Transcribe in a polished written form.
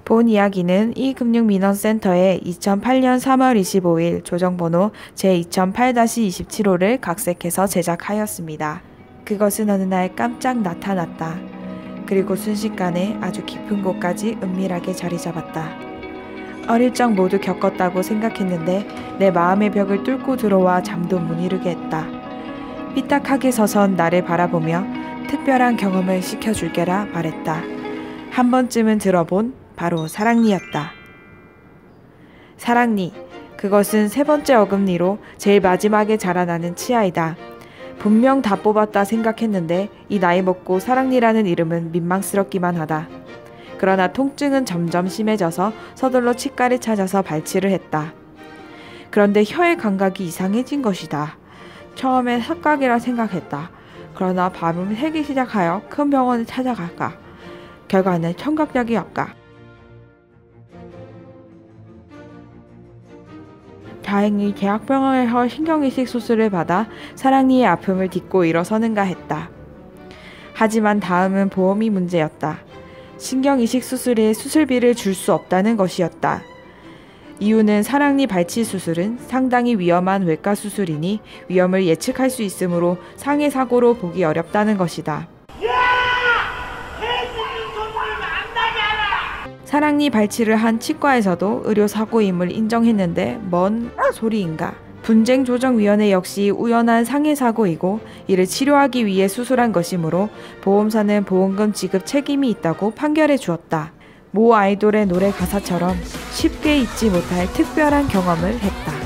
본 이야기는 이금융민원센터의 2008년 3월 25일 조정번호 제2008-27호를 각색해서 제작하였습니다. 그것은 어느 날 깜짝 나타났다. 그리고 순식간에 아주 깊은 곳까지 은밀하게 자리 잡았다. 어릴 적 모두 겪었다고 생각했는데 내 마음의 벽을 뚫고 들어와 잠도 못 이루게 했다. 삐딱하게 서선 나를 바라보며 특별한 경험을 시켜줄게라 말했다. 한 번쯤은 들어본 바로 사랑니였다. 사랑니, 그것은 세 번째 어금니로 제일 마지막에 자라나는 치아이다. 분명 다 뽑았다 생각했는데 이 나이 먹고 사랑니라는 이름은 민망스럽기만 하다. 그러나 통증은 점점 심해져서 서둘러 치과를 찾아서 발치를 했다. 그런데 혀의 감각이 이상해진 것이다. 처음엔 착각이라 생각했다. 그러나 밤을 새기 시작하여 큰 병원을 찾아갈까. 결과는 청각약이었다. 다행히 대학병원에서 신경이식 수술을 받아 사랑니의 아픔을 딛고 일어서는가 했다. 하지만 다음은 보험이 문제였다. 신경이식 수술에 수술비를 줄 수 없다는 것이었다. 이유는 사랑니 발치 수술은 상당히 위험한 외과 수술이니 위험을 예측할 수 있으므로 상해 사고로 보기 어렵다는 것이다. 사랑니 발치를 한 치과에서도 의료사고임을 인정했는데 뭔 소리인가. 분쟁조정위원회 역시 우연한 상해사고이고 이를 치료하기 위해 수술한 것이므로 보험사는 보험금 지급 책임이 있다고 판결해 주었다. 모 아이돌의 노래 가사처럼 쉽게 잊지 못할 특별한 경험을 했다.